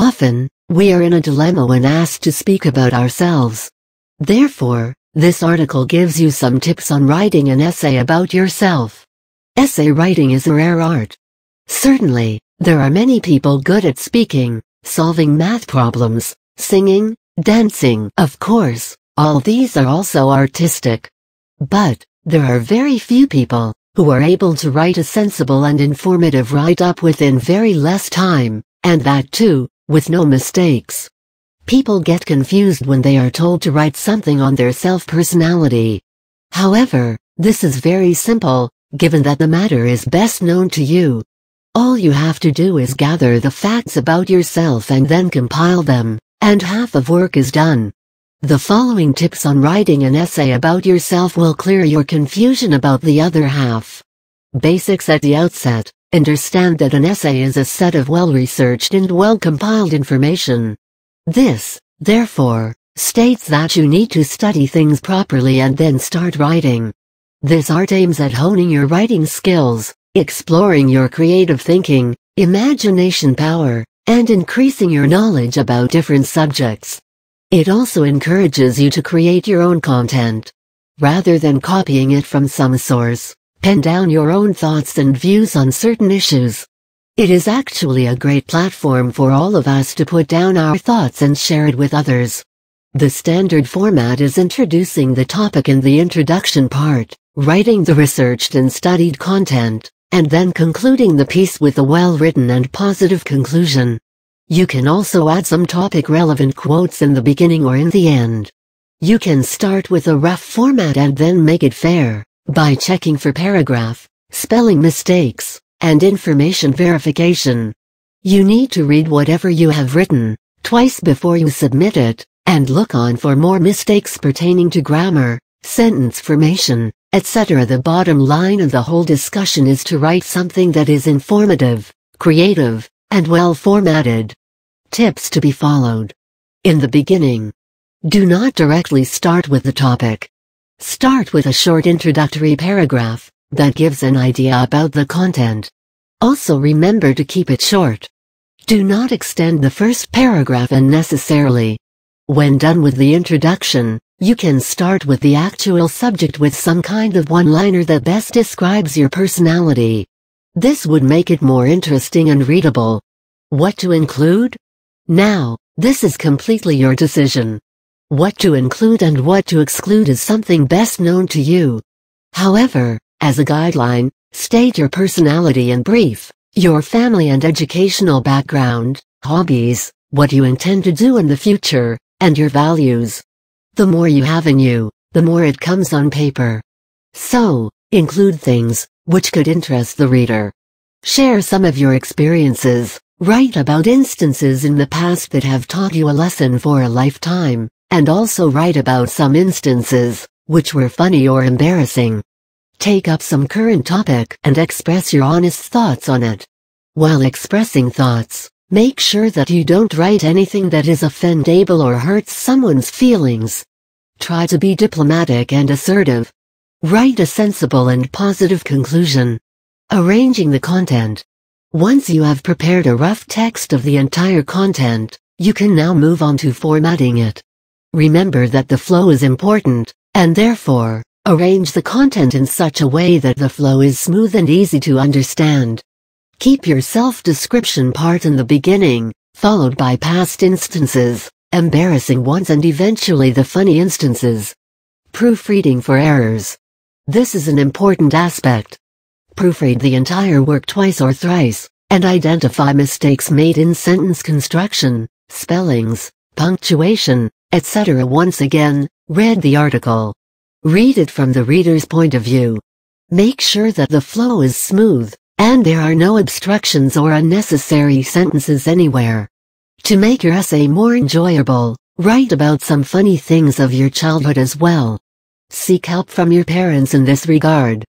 Often, we are in a dilemma when asked to speak about ourselves. Therefore, this article gives you some tips on writing an essay about yourself. Essay writing is a rare art. Certainly, there are many people good at speaking, solving math problems, singing, dancing. Of course, all these are also artistic. But, there are very few people who are able to write a sensible and informative write-up within very less time, and that too, with no mistakes. People get confused when they are told to write something on their self-personality. However, this is very simple, given that the matter is best known to you. All you have to do is gather the facts about yourself and then compile them, and half of work is done. The following tips on writing an essay about yourself will clear your confusion about the other half. Basics at the outset. Understand that an essay is a set of well-researched and well-compiled information. This, therefore, states that you need to study things properly and then start writing. This art aims at honing your writing skills, exploring your creative thinking, imagination power, and increasing your knowledge about different subjects. It also encourages you to create your own content. Rather than copying it from some source, pen down your own thoughts and views on certain issues. It is actually a great platform for all of us to put down our thoughts and share it with others. The standard format is introducing the topic in the introduction part, writing the researched and studied content, and then concluding the piece with a well-written and positive conclusion. You can also add some topic-relevant quotes in the beginning or in the end. You can start with a rough format and then make it fair by checking for paragraph, spelling mistakes, and information verification. You need to read whatever you have written twice before you submit it, and look on for more mistakes pertaining to grammar, sentence formation, etc. The bottom line of the whole discussion is to write something that is informative, creative, and well formatted. Tips to be followed. In the beginning, do not directly start with the topic. Start with a short introductory paragraph that gives an idea about the content. Also remember to keep it short. Do not extend the first paragraph unnecessarily. When done with the introduction, you can start with the actual subject with some kind of one-liner that best describes your personality. This would make it more interesting and readable. What to include? Now, this is completely your decision. What to include and what to exclude is something best known to you. However, as a guideline, state your personality in brief, your family and educational background, hobbies, what you intend to do in the future, and your values. The more you have in you, the more it comes on paper. So, include things which could interest the reader. Share some of your experiences, write about instances in the past that have taught you a lesson for a lifetime, and also write about some instances which were funny or embarrassing. Take up some current topic and express your honest thoughts on it. While expressing thoughts, make sure that you don't write anything that is offendable or hurts someone's feelings. Try to be diplomatic and assertive. Write a sensible and positive conclusion. Arranging the content. Once you have prepared a rough text of the entire content, you can now move on to formatting it. Remember that the flow is important, and therefore, arrange the content in such a way that the flow is smooth and easy to understand. Keep your self-description part in the beginning, followed by past instances, embarrassing ones and eventually the funny instances. Proofreading for errors. This is an important aspect. Proofread the entire work twice or thrice, and identify mistakes made in sentence construction, spellings, punctuation, etc. Once again, read the article. Read it from the reader's point of view. Make sure that the flow is smooth, and there are no obstructions or unnecessary sentences anywhere. To make your essay more enjoyable, write about some funny things of your childhood as well. Seek help from your parents in this regard.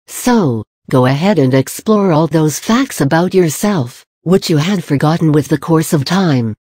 So, go ahead and explore all those facts about yourself, which you had forgotten with the course of time.